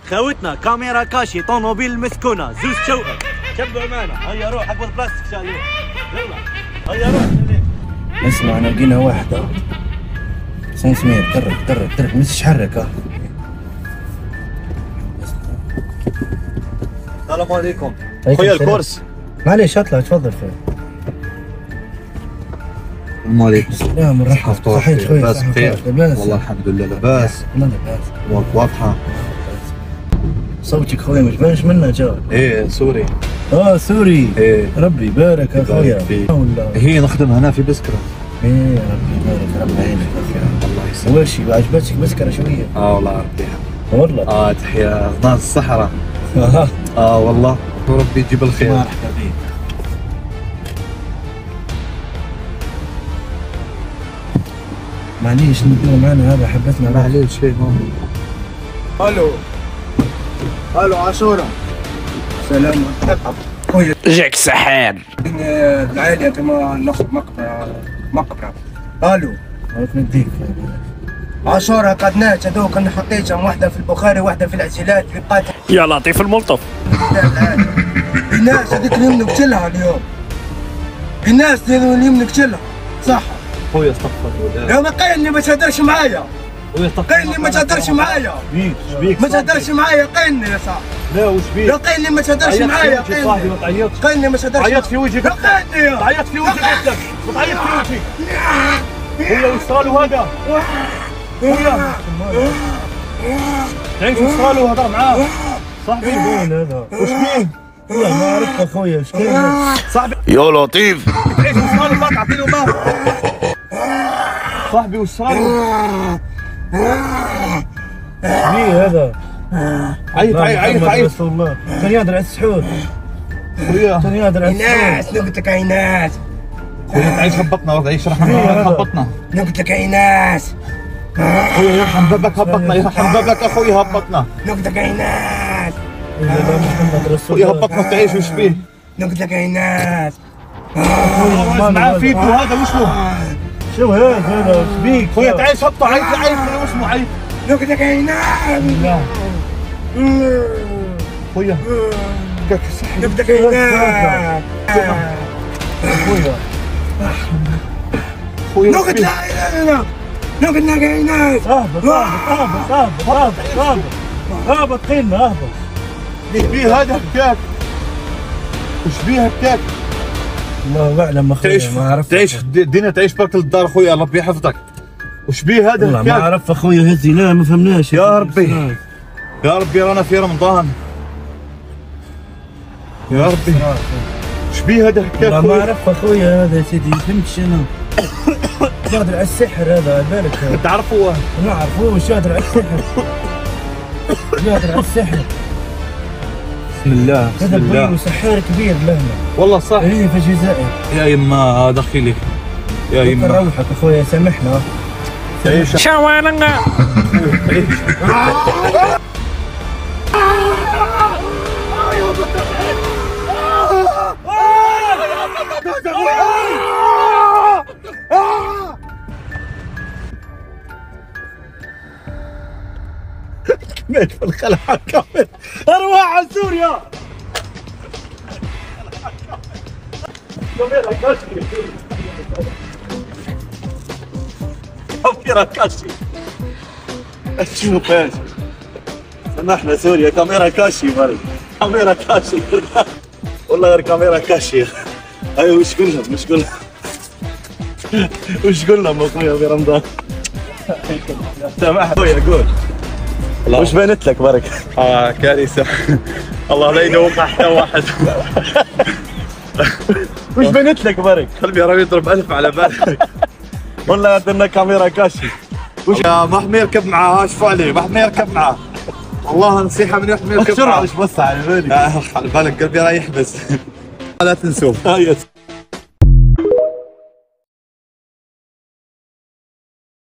خوتنا كاميرا كاشي طوموبيل مسكونه زوز شوقة كبوا معنا. هيا روح حق البلاستيك شالوه. يلا هيا روح. اسمع لقينا واحدة سنسمير ترك مش حرك. السلام عليكم خويا الكورس. معليش اطلع تفضل خويا. السلام عليكم. السلام ورحمة الله. صحيت خويا؟ لاباس بخير؟ والله الحمد لله لاباس. امورك واضحة؟ صوتك خويا ما يبانش منا جا. ايه سوري. سوري. ايه ربي يبارك يا خويا. هي نخدم هنا في بسكرة. ايه ربي يبارك ربي يعينك يا خويا. الله يسلمك. واش عجبتك بسكرة شوية؟ والله ربيها. والله؟ تحيا ناس الصحراء. والله وربي يجيب الخير. مرحبا بك. معليش نديروا معنا هذا حبتنا. معليش شيء الو عاشورة. سلام خويا. جاك سحار. العائلة كما ناخذ مقبرة. الو هاك نديك عاشورة قدناش هذوك اللي حطيتهم واحدة في البخاري واحدة في العسيلات اللي بقات. يا لطيف الملطف. الناس هذيك اليوم نقتلها اليوم. الناس اليوم نقتلها صح. خويا استغفر الله. يا ما قايلني ما تهدرش معايا. قايلني ما تهدرش معايا. شبيك ما تهدرش معايا قايلني يا صاحبي. لا وش بيك؟ لا قايلني ما تهدرش معايا. صاحبي ما تعيطش. قايلني ما تهدرش. عيط في وجهك. لا قايلني. عيط في وجهك قلت لك. بتعيط في وجهك. خويا وش صار هذا؟ خويا تعيش وش صار له هضر معاه. صاحبي وين هذا؟ وش بيه؟ والله ما عرفت اخويا ايش كاين. صاحبي يا لطيف. تعيش وش صار له؟ تعطي له ماء. صاحبي وش صار له؟ ليه هذا؟ عيط والله كان يهدر على السحور. خويا كان يهدر على السحور. ايناس قلت لك ايناس. خويا تعيش هبطنا والله عيش رحمة هبطنا. قلت لك ايناس. خويا يرحم بابك هبطنا يرحم بابك اخويا هبطنا. قلت لك ايناس. محمد رسول خويا الله. هبطنا تعيش وش بيه؟ قلت لك ايناس. معاه فيكو هذا وشو؟ شو هذا ايش بيك؟ خويا تعيش هبطه عيط خويا واسمه عيط. قلت لك ايناس. خويا كيف صحي؟ قلت لك ايناس. خويا خويا قلت لك ايناس. اهبط خيلنا اهبط. وش بيه هذا هكاك؟ وش بيه هكاك؟ الله اعلم تعيش اخويا ما عرفت. تعيش الدنيا تعيش برك الدار اخويا الله يحفظك. وش بيه هذا والله هكاك؟ ما عرف اخويا هزي لا ما فهمناش. يا ربي يا ربي رانا في رمضان. يا ربي وش بيه هذا هكاك؟ والله ما عرف اخويا هذا يا سيدي فهمتش انا. قادر على السحر هذا بالك. تعرفوه؟ ما عرفوش قادر على السحر. قادر على السحر. بسم الله بسم هذا الله. بوي سحار كبير لهنا. والله صح. ايه في الجزائر. يا يما دخلي يا يما. روحك اخويا سامحنا. تعيش شوالنا. مات في الخلع كامل. ارواح على سوريا. كاميرا كاشي. شوف ايش سمحنا سوريا كاميرا كاشي برد. كاميرا كاشي والله غير كاميرا كاشي. ايوه وش قول لهم اخويا في رمضان. سامح اخويا قول وش بنت لك برك؟ كارثه. الله لا يدوقها حتى واحد. وش بنت لك برك؟ قلبي راه يضرب الف على بالك. والله عندنا كاميرا كاشي. وش يا ما حد ما يركب معاه. شوفوا عليه ما حد ما يركب معاه. والله نصيحه من واحد ما يركب معاه. وش بس على بالي. على بالك قلبي راح يحبس. لا تنسوه.